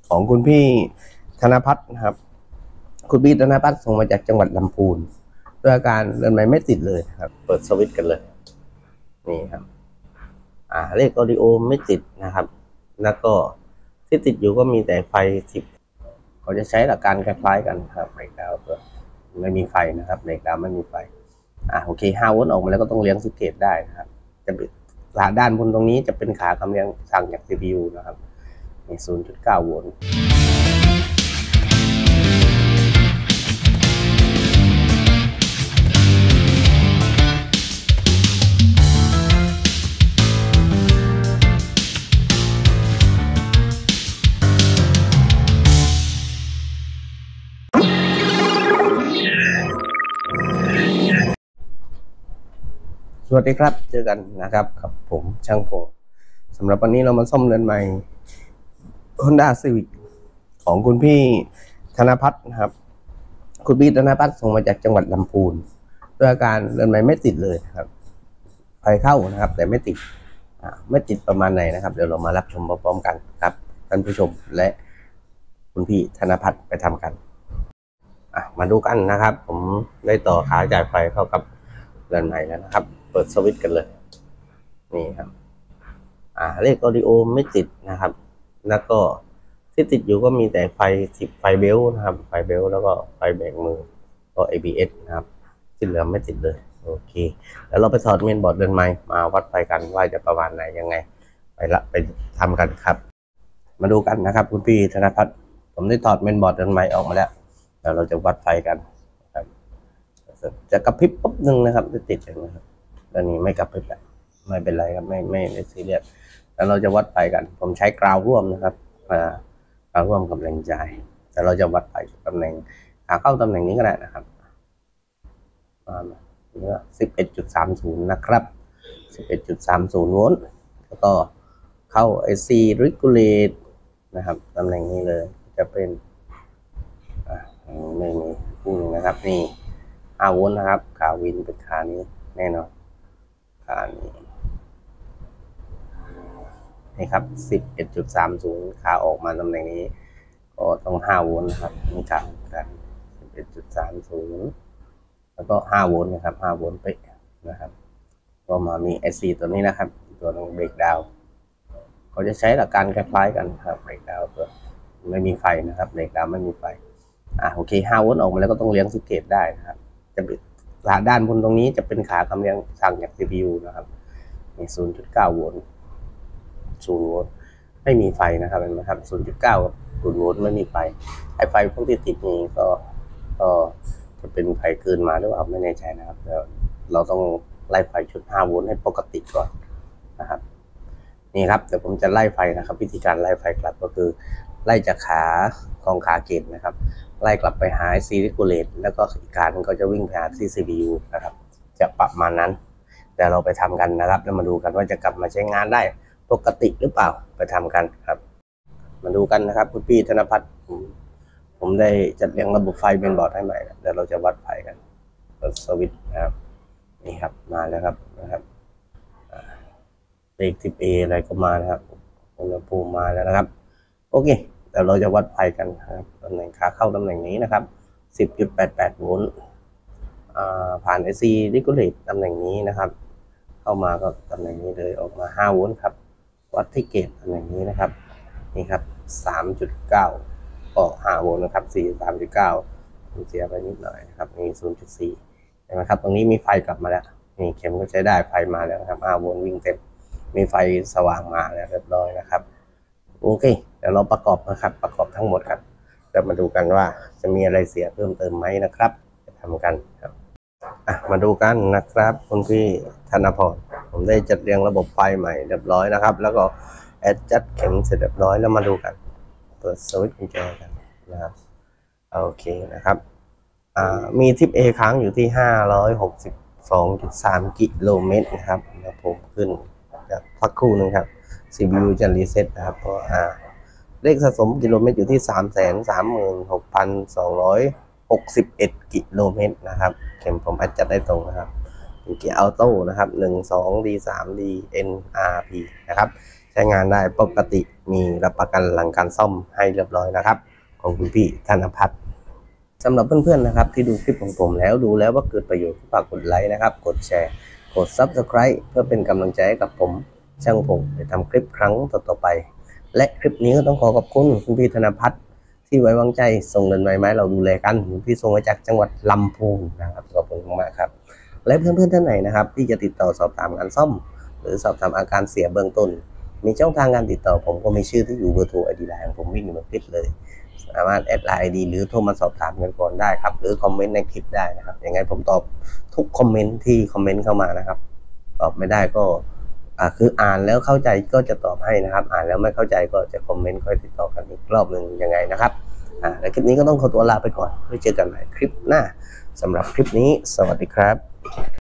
ของคุณพี่ธนภัทรนะครับคุณพี่ธนภัทรส่งมาจากจังหวัดลำพูนด้วยอาการเดินไม่ติดเลยครับเปิดสวิตช์กันเลยนี่ครับเลขออดิโอไม่ติดนะครับ แล้วก็ที่ติดอยู่ก็มีแต่ไฟ10เขาจะใช้หลักการคล้ายๆกันครับเบรกดาวน์ไม่มีไฟนะครับเบรกดาวน์ไม่มีไฟโอเค5 โวลต์ออกมาแล้วก็ต้องเลี้ยง10 เกตได้นะครับจะเป็นขาด้านบนตรงนี้จะเป็นขากำเลี้ยงสั่งจาก CPU นะครับมี 0.9 โวลต์สวัสดีครับเจอกันนะครับกับผมช่างพงสำหรับวันนี้เรามาซ่อมเรือนใหม่ Honda Civic ของคุณพี่ธนภัทรนะครับคุณพี่ธนภัทรส่งมาจากจังหวัดลำพูนด้วยอาการเรือนใหม่ไม่ติดเลยครับไฟเข้านะครับแต่ไม่ติดไม่ติดประมาณไหนนะครับเดี๋ยวเรามารับชมพร้อมๆกันครับท่านผู้ชมและคุณพี่ธนภัทรไปทำกันมาดูกันนะครับผมได้ต่อขาจ่ายไฟเข้ากับเรือนใหม่แล้วนะครับเปิดสวิตช์กันเลยนี่ครับเลขออดิโอไม่ติดนะครับแล้วก็ที่ติดอยู่ก็มีแต่ไฟเบลนะครับไฟเบลแล้วก็ไฟเบรกมือก็ ABS นะครับที่เหลือไม่ติดเลยโอเคแล้วเราไปถอดเมนบอร์ดเรือนใหม่มาวัดไฟกันว่าจะประมาณไหนยังไงไปทำกันครับมาดูกันนะครับคุณพี่ธนภัทรผมได้ถอดเมนบอร์ดเรือนใหม่ออกมาแล้วเดี๋ยวเราจะวัดไฟกันครับจะกระพริบปุ๊บนึงนะครับจะติดเลยนะครับตอนนี้ไม่กระพริบแล้วไม่เป็นไรครับไม่ซีเรียสแล้วเราจะวัดไฟกันผมใช้กราวร่วมนะครับกราวร่วมกับแรงจ่ายแต่เราจะวัดไฟตำแหน่งขาเข้าตำแหน่งนี้ก็ได้นะครับ11.30นะครับ11.30 โวลต์แล้วก็เข้า IC Regulate นะครับตำแหน่งนี้เลยจะเป็นไม่มีนี่นะครับนี่5 โวลต์นะครับขาวินเป็นขานี้แน่นอนขานี้นี่ครับ 11.30 ขาออกมาตำแหน่งนี้ก็ต้อง5 โวลต์นะครับนี่ขากัน 11.30 แล้วก็5 โวลต์นะครับ5 โวลต์ไปนะครับก็มามี IC ตัวนี้นะครับตัวนึงเบรกดาวน์เขาจะใช้หลักการคล้ายๆกันครับเบรกดาวน์ตัวไม่มีไฟนะครับเบรกดาวน์ไม่มีไฟโอเค5 โวลต์ออกมาแล้วก็ต้องเลี้ยง10 เกตได้นะครับจะเป็นขาด้านบนตรงนี้จะเป็นขากำเลี้ยงสั่งจาก CPU นะครับมี 0.9 โวลต์0 โวลต์ไม่มีไฟนะครับเห็นไหมครับ 0.9 กับ 0 โวลต์ไม่มีไฟไฟพวกที่ติดนี้ก็จะเป็นไฟเกินมาหรือเปล่าไม่แน่ใจนะครับเราต้องไล่ไฟชุด5 โวลต์ให้ปกติก่อนนะครับนี่ครับเดี๋ยวผมจะไล่ไฟนะครับวิธีการไล่ไฟกลับก็คือไล่จากขาของขาเกตนะครับไล่กลับไปหา IC Regulate แล้วก็อีกขานึงก็จะวิ่งไปหาที่ CPU นะครับจะประมาณนั้นเดี๋ยวเราไปทำกันนะครับแล้วมาดูกันว่าจะกลับมาใช้งานได้ปกติหรือเปล่าไปทำกันครับมาดูกันนะครับคุณพี่ธนภัทรผมได้จัดเรียงระบบไฟเมนบอร์ดให้ใหม่เดี๋ยวเราจะวัดไฟกันเปิดสวิตช์นะครับนี่ครับมาแล้วครับเลข 10A อะไรก็มานะครับอุณหภูมิมาแล้วนะครับโอเคเดี๋ยวเราจะวัดไฟกันครับตำแหน่งขาเข้าตำแหน่งนี้นะครับ 10.88 โวลต์ผ่าน IC Regulate ตำแหน่งนี้นะครับเข้ามาก็ตำแหน่งนี้เลยออกมา5 โวลต์ครับวัดที่เกตตำแหน่งนี้นะครับนี่ครับ 3.9 ก็5 โวลต์นะครับ 3.9 ผมเสียไปนิดหน่อยนะครับนี่ 0.4 เห็นไหมครับตรงนี้มีไฟกลับมาแล้วนี่เข็มก็ใช้ได้ไฟมาแล้วนะครับ5 โวลต์วิ่งเต็มมีไฟสว่างมาแล้วเรียบร้อยนะครับโอเคเดี๋ยวเราประกอบนะครับประกอบทั้งหมดกันจะมาดูกันว่าจะมีอะไรเสียเพิ่มเติมไหมนะครับจะทำกันครับมาดูกันนะครับคุณพี่ธนพรผมได้จัดเรียงระบบไฟใหม่เรียบร้อยนะครับแล้วก็แอดจัดเข็มเสร็จเรียบร้อยแล้วมาดูกันเปิดสวิตช์กุญแจกันนะครับโอเคนะครับมีทิป A ค้างอยู่ที่ 562.3 กิโลเมตรนะครับเดี๋ยวผมขึ้นจากพักครู่นึงครับ CPU จะรีเซ็ตนะครับเพราะเลขสะสมกิโลเมตรอยู่ที่ 336,261 กิโลเมตรนะครับเข็มผมอัดจัดได้ตรงนะครับเป็นเกียร์ออโต้นะครับ12 D3 D NRP นะครับช้งานได้ปกติมีรับประกันหลังการซ่อมให้เรียบร้อยนะครับของคุณพี่ธนภัทรสำหรับเพื่อนๆนะครับที่ดูคลิปของผมแล้วดูแล้วว่าเกิดประโยชน์ฝากกดไลค์นะครับกดแชร์กด Subscribe เพื่อเป็นกำลังใจให้กับผมช่างพงไปทำคลิปครั้งต่อๆไปและคลิปนี้ก็ต้องขอบคุณคุณพี่ธนภัทรที่ไว้วางใจส่งเรือนไม้เราดูแลกันพี่ส่งมาจากจังหวัดลำพูนนะครับขอบคุณมากครับและเพื่อนๆท่านไหนนะครับที่จะติดต่อสอบถามการซ่อมหรือสอบถามอาการเสียเบื้องต้นมีช่องทางการติดต่อผมก็มีชื่อที่อยู่เบอร์โทรไอดีไลน์ของผมวิ่งอยู่บนคลิปเลยสามารถแอดไลน์ไอดีหรือโทรมาสอบถามกันก่อนได้ครับหรือคอมเมนต์ในคลิปได้นะครับยังไงผมตอบทุกคอมเมนต์ที่คอมเมนต์เข้ามานะครับตอบไม่ได้ก็คืออ่านแล้วเข้าใจก็จะตอบให้นะครับอ่านแล้วไม่เข้าใจก็จะคอมเมนต์ค่อยติดต่อกันอีกรอบหนึ่งยังไงนะครับและคลิปนี้ก็ต้องขอตัวลาไปก่อนไว้เจอกันใหม่คลิปหน้าสำหรับคลิปนี้สวัสดีครับ